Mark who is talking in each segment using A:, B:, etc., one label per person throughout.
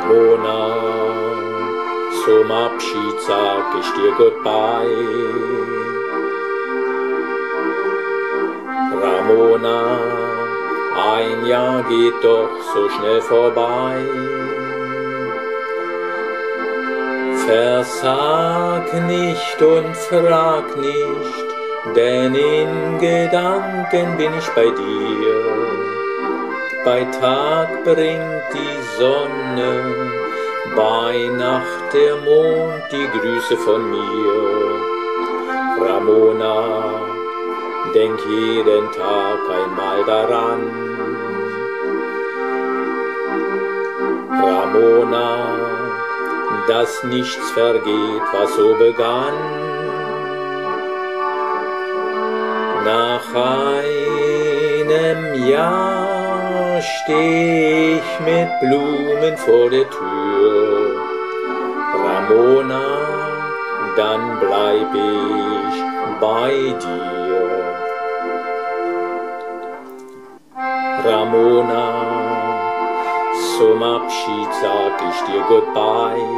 A: Ramona, zum Abschied sag ich dir Goodbye. Ramona, ein Jahr geht doch so schnell vorbei. Versag nicht und frag nicht, denn in Gedanken bin ich bei dir. Bei Tag bringt die Sonne, bei Nacht der Mond die Grüße von mir. Ramona, denk jeden Tag einmal daran. Ramona, dass nichts vergeht, was so begann. Nach einem Jahr steh ich mit Blumen vor der Tür. Ramona, dann bleib ich bei dir. Ramona, zum Abschied sag ich dir Goodbye.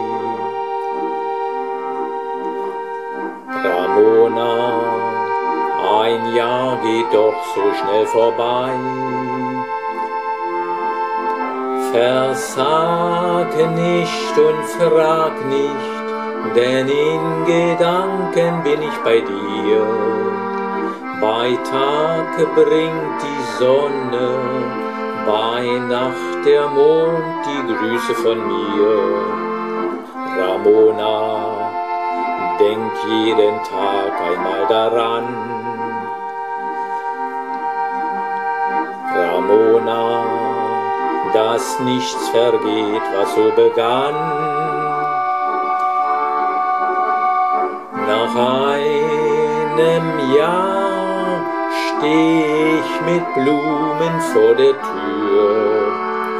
A: Ramona, ein Jahr geht doch so schnell vorbei. Versag nicht und frag nicht, denn in Gedanken bin ich bei dir. Bei Tag bringt die Sonne, bei Nacht der Mond die Grüße von mir. Ramona, denk jeden Tag einmal daran. Ramona, dass nichts vergeht, was so begann. Nach einem Jahr steh ich mit Blumen vor der Tür.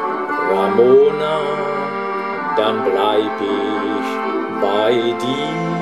A: Ramona, dann bleib ich bei dir.